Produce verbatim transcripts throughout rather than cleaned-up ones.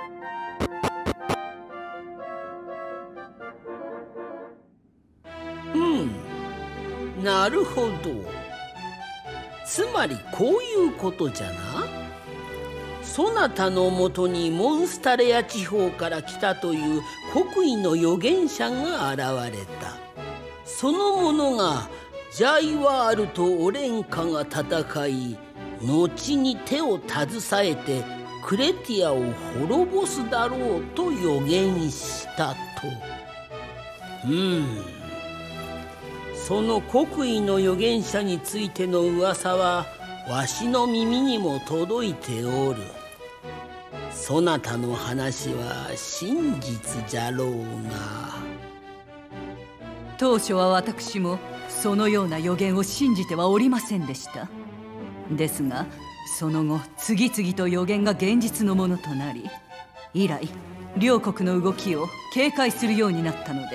うん、なるほど。つまりこういうことじゃな。そなたのもとにモンスタレア地方から来たという国威の預言者が現れた。その者がジャイワールとオレンカが戦い、後に手を携えてクレティアを滅ぼすだろうと予言したと。うん、その国威の預言者についての噂はわしの耳にも届いておる。そなたの話は真実じゃろうが。 当初は私もそのような予言を信じてはおりませんでした。ですがその後次々と予言が現実のものとなり、以来両国の動きを警戒するようになったのです。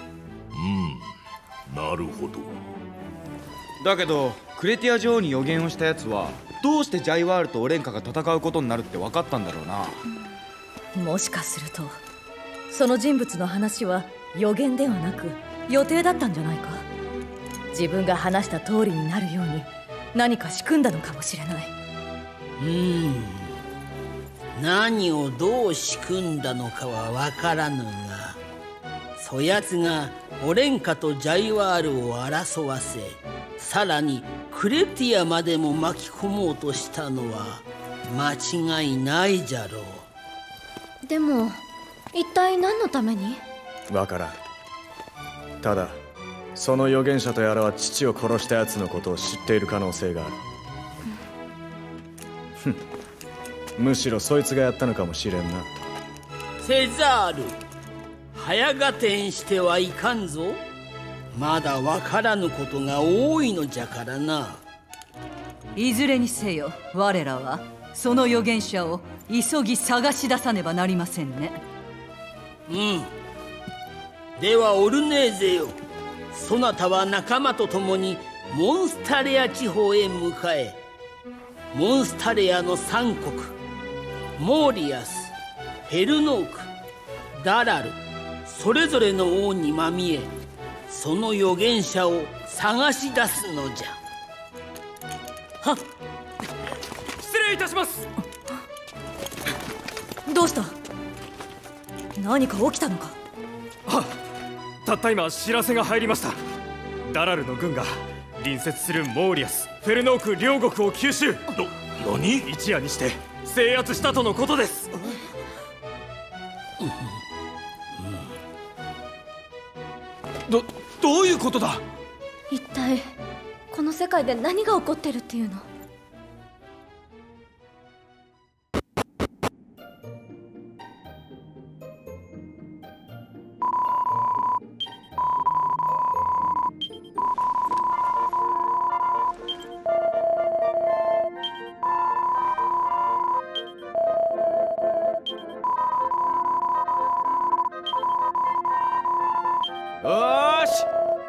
うん、なるほど。 だけどクレティア女王に予言をしたやつはどうしてジャイワールとオレンカが戦うことになるって分かったんだろうな。 もしかするとその人物の話は予言ではなく予定だったんじゃないか。自分が話した通りになるように何か仕組んだのかもしれない。 うーん、何をどう仕組んだのかは分からぬが、そやつがオレンカとジャイワールを争わせ、さらにクレティアまでも巻き込もうとしたのは間違いないじゃろう。 でも一体何のために？ わからん。ただその預言者とやらは父を殺したやつのことを知っている可能性がある。ふん、むしろそいつがやったのかもしれんな。 セザール、早合点してはいかんぞ。まだわからぬことが多いのじゃからな。 いずれにせよ我らはその預言者を急ぎ探し出さねばなりませんね。 うん。ではオルネーゼよ、そなたは仲間と共にモンスタレア地方へ向かえ。モンスタレアの三国、モーリアス、フェルノーク、ダラル、それぞれの王にまみえ、その預言者を探し出すのじゃ。 はっ、失礼いたします。 どうした？何か起きたのか？ はっ、たった今知らせが入りました。ダラルの軍が隣接するモーリアス、フェルノーク両国を吸収。 な、何？ 一夜にして制圧したとのことです。 ど、どういうことだ？ 一体この世界で何が起こってるっていうの？ よーし。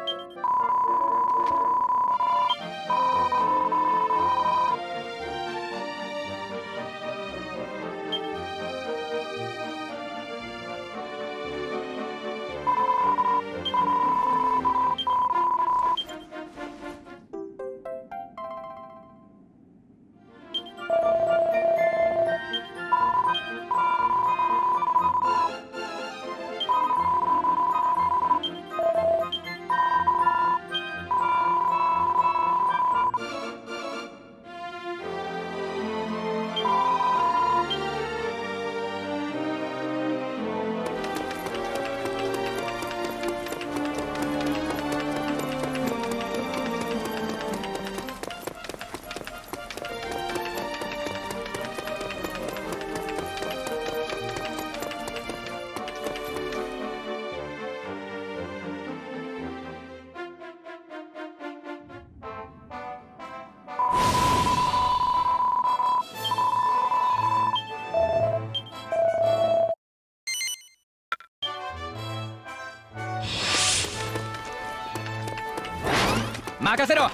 任せろ。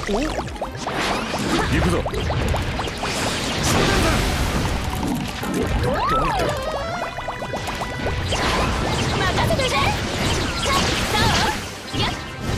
行くぞ。 任せてくれ。さあやっ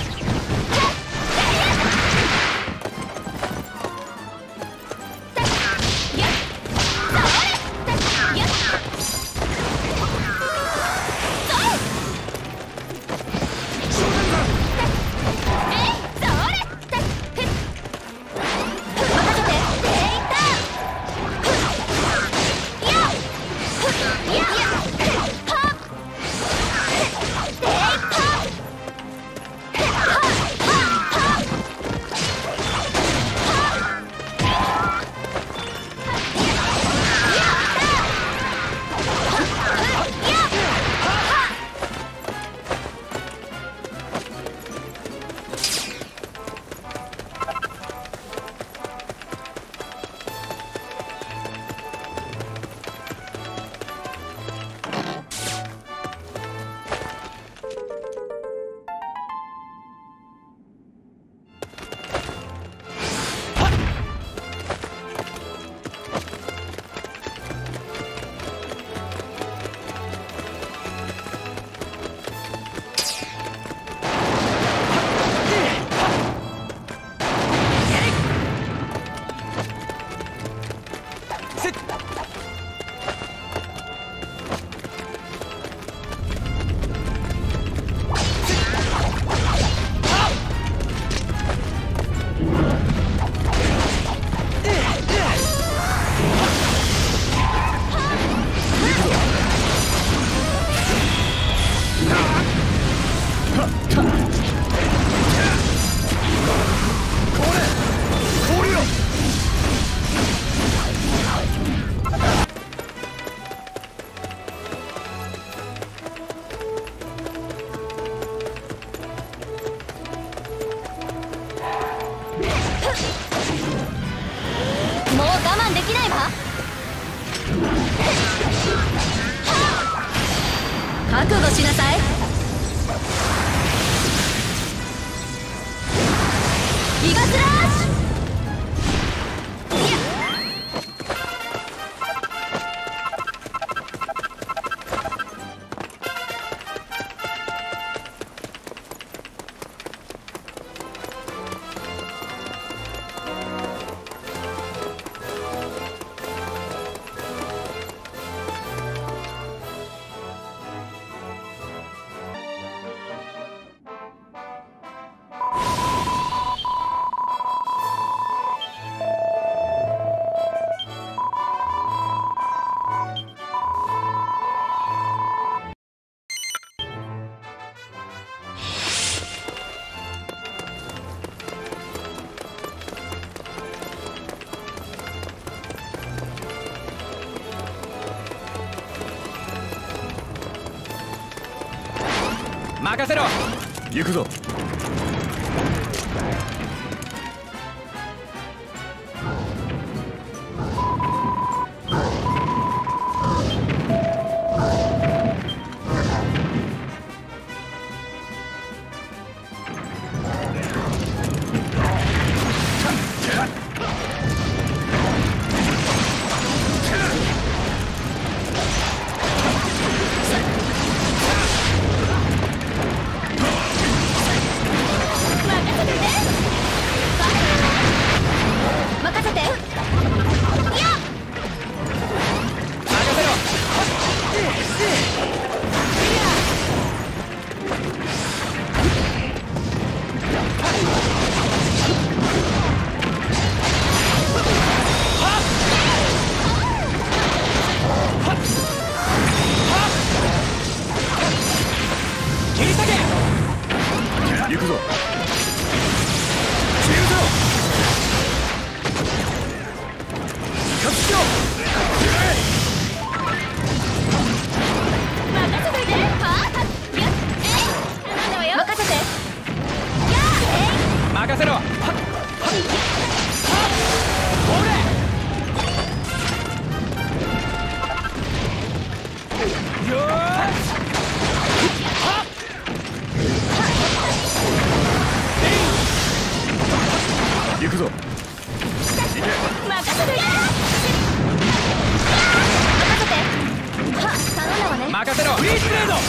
覚悟しなさい。ギガスラッシュ。 任せろ。 行くぞ。 ーチブレード。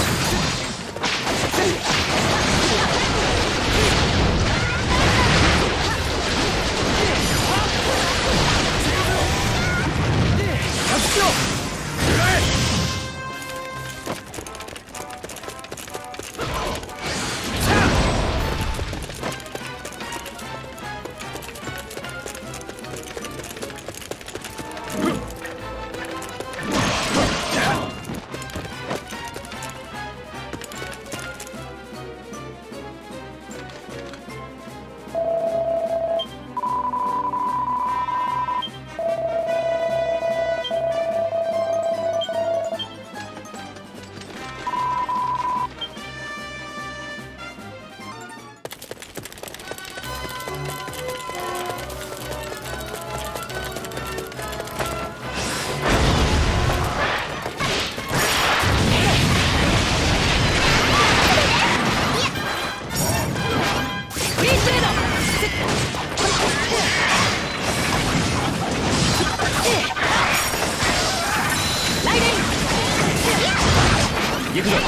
行くぞ。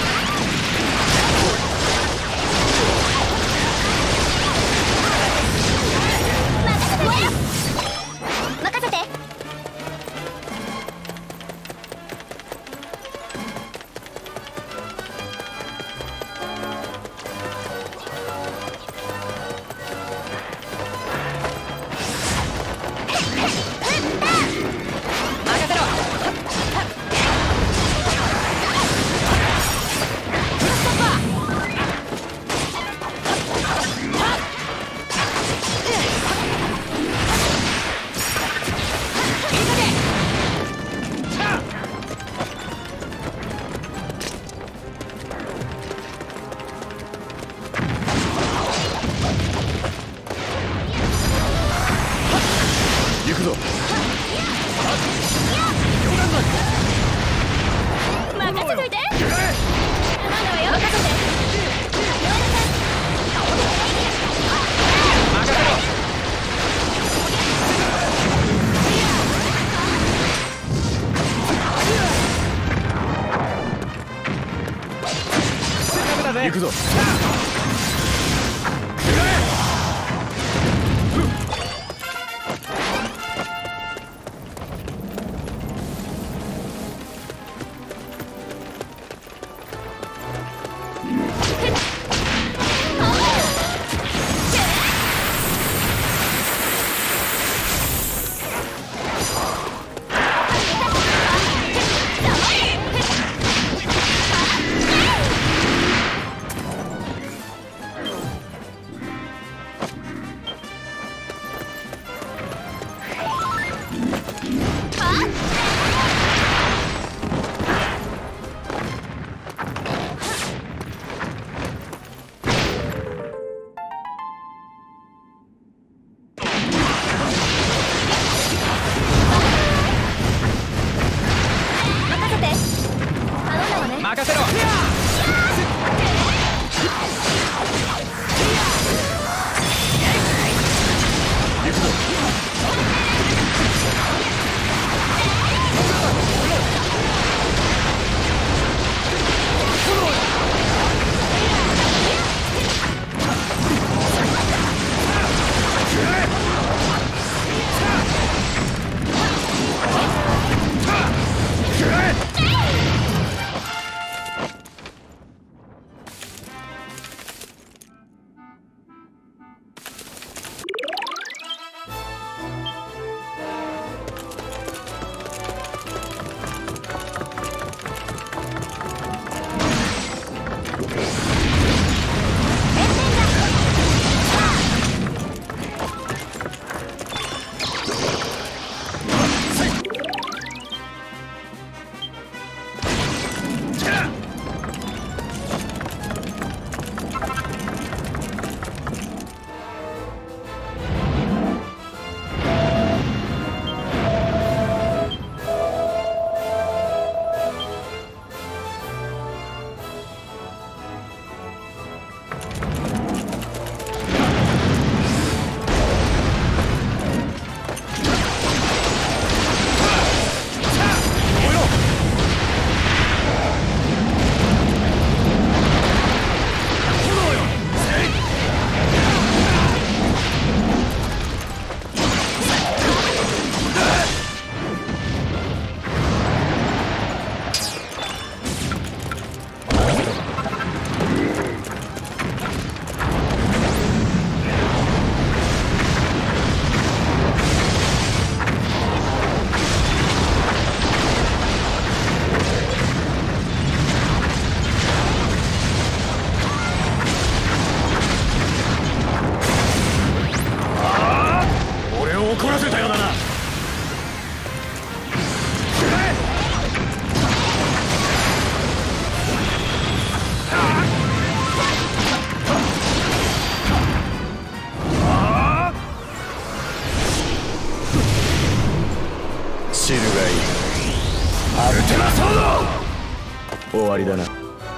任せて。 行くぞ。 任せといて。頼んだわよ。任せて。 行くぞ。 散るがいい。 アルテナソード。 終わりだな。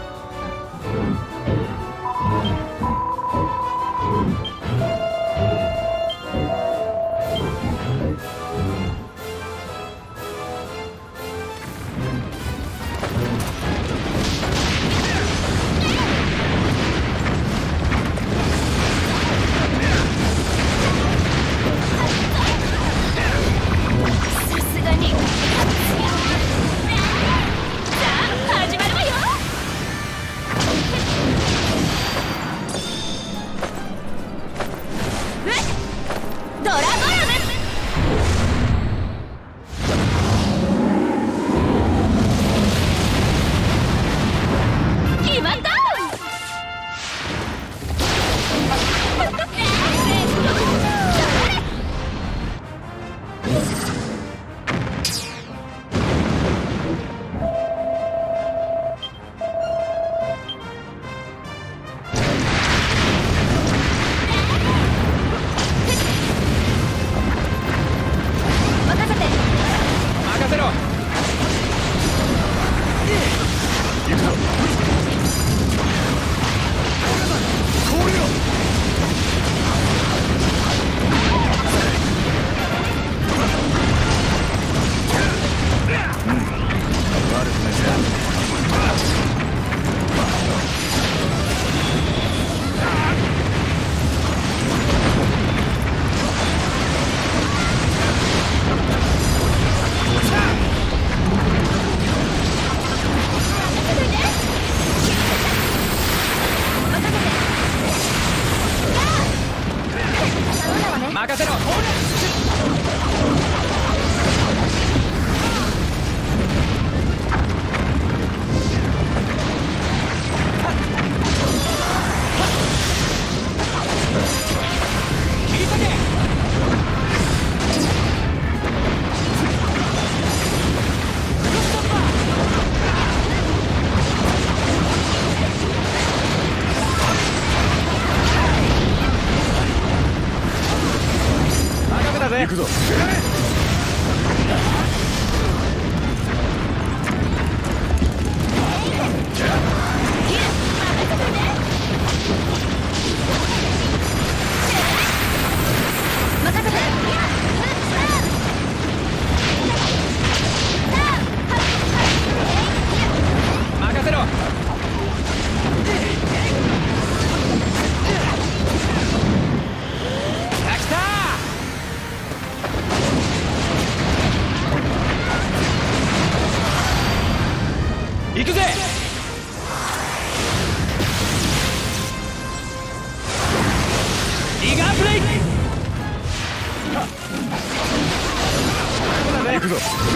行くぞ。 任せろ。行くぜ。リガーブレイク。 行くぞ。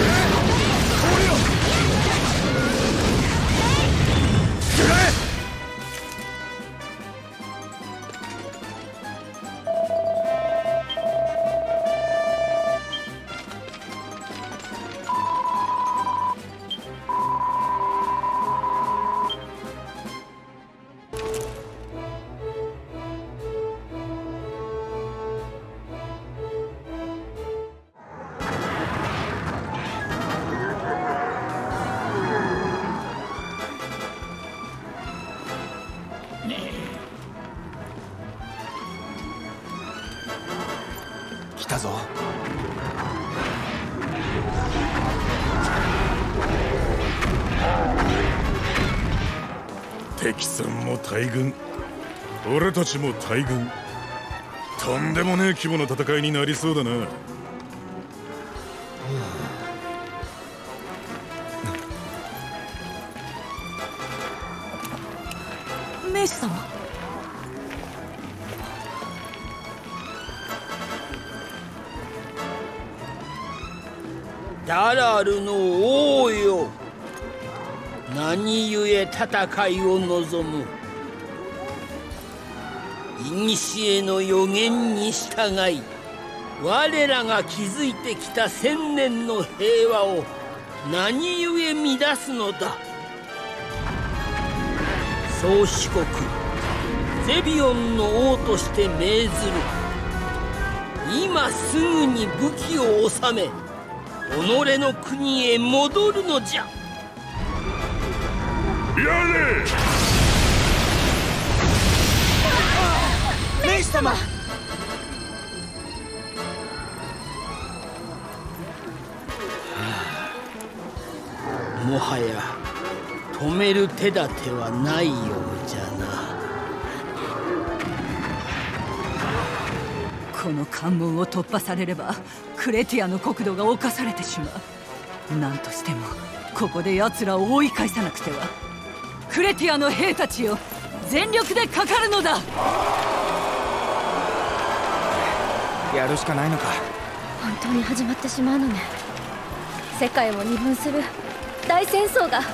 来たぞ。 敵さんも大軍、俺たちも大軍。とんでもねえ規模の戦いになりそうだな。 メイス様。 ダラルの王よ、何故戦いを望む。古の予言に従い、我らが築いてきた千年の平和を何故乱すのだ。宗主国ゼビオンの王として命ずる。今すぐに武器を収め、 己の国へ戻るのじゃ。 やれ。 メイ様。 もはや止める手立てはないようじゃな。 この関門を突破されればクレティアの国土が侵されてしまう。何としてもここで奴らを追い返さなくては。クレティアの兵たちよ、全力でかかるのだ。 やるしかないのか。 本当に始まってしまうのね。世界を二分する大戦争が。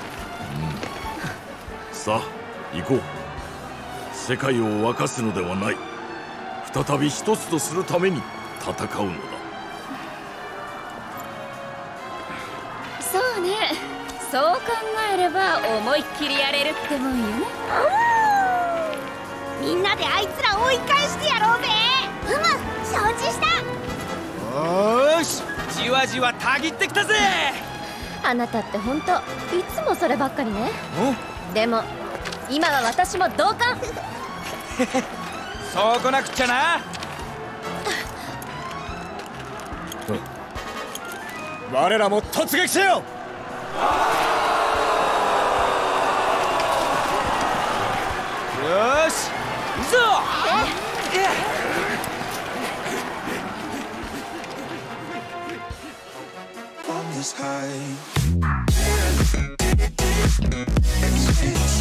さあ行こう。世界を沸かすのではない。再び一つとするために戦うのだ。 そうね、そう考えれば思いっきりやれるってもんよね。 みんなであいつら追い返してやろうぜ。うむ、承知した。 よーし、じわじわたぎってきたぜ。 あなたって本当いつもそればっかりね。でも今は私も同感。 そうこなくっちゃな。 我らも突撃せよ。 よーし、行くぞ。 On this high